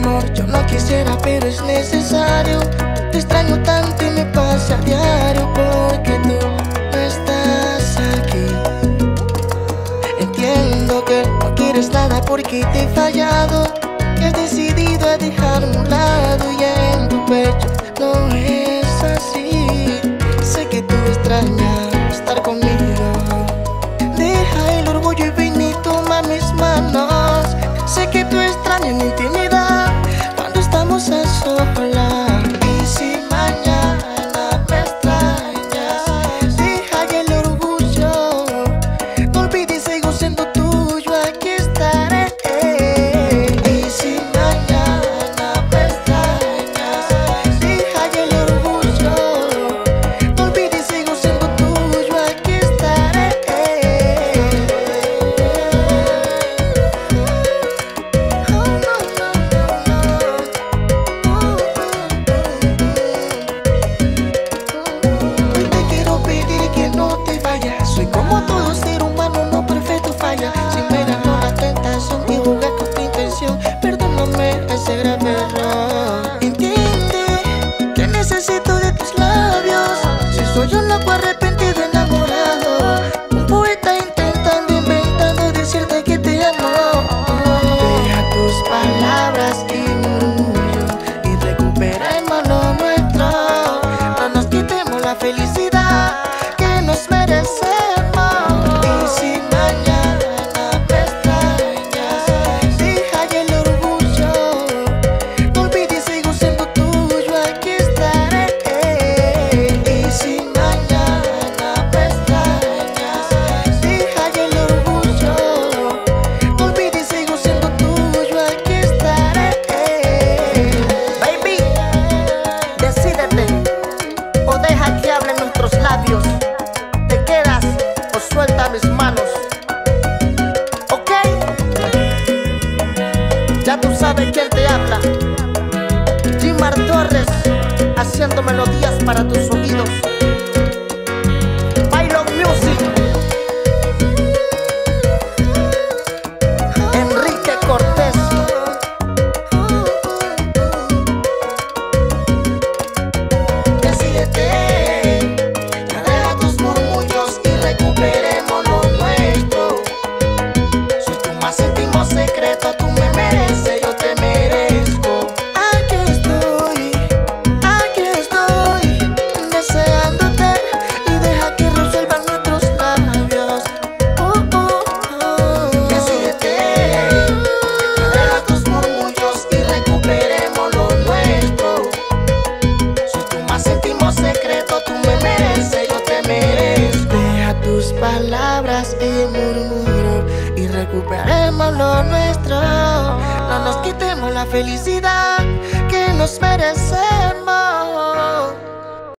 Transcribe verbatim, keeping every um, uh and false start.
amor, yo no quisiera, pero es necesario. Te extraño tanto y me pasa a diario porque tú no estás aquí. Entiendo que no quieres nada porque te he fallado, que has decidido a dejarme a un lado y en tu pecho no es así. Sé que tú extrañas estar conmigo. Deja el orgullo y ven y toma mis manos. Sé que tú extrañas mi intimidad cuando estamos a solas. Y si mañana me extrañas, deja ya el orgullo, no olvides, sigo siendo tuyo, aquí estaré. Y si mañana me extrañas, deja ya el orgullo, no olvides, sigo siendo tuyo, aquí estaré. Hoy te quiero pedir que no te vayas. Soy como todo ser humano, no perfecto, falla. Si me ganó la tentación y jugué con tu intención, perdóname ese grave error. Entiende que necesito de tus labios. Si soy un loco arrepentido, enamorado, un poeta intentando, inventando decirte que te amo. Deja tus palabras y murmullo y recuperemos lo nuestro. No nos quitemos la felicidad que nos merecemos. Y si mañana me extrañas, deja ya el orgullo, no olvides, sigo siendo tuyo, aquí estaré. Y si mañana me extrañas, deja ya el orgullo, no olvides, sigo siendo tuyo, aquí estaré. Baby, decídete, o deja que hablen nuestros labios. Te quedas o suelta mis manos, ¿ok? Ya tú sabes quién te habla. Jimar Torres, haciendo melodías para tus oídos. Bailon Music, Enrique Cortés. Decídete, ya deja tus murmullos y recuperemos lo nuestro. Soy tu más íntimo secreto, tú me mereces, yo te merezco. Aquí estoy, aquí estoy, deseándote, y deja que resuelvan nuestros labios. Oh, oh, oh. Decídete, ya deja tus murmullos y recuperemos lo nuestro. Soy tu más íntimo secreto, tú me mereces, yo te merezco. Deja tus palabras y murmuro y recuperemos lo nuestro. No nos quitemos la felicidad que nos merecemos.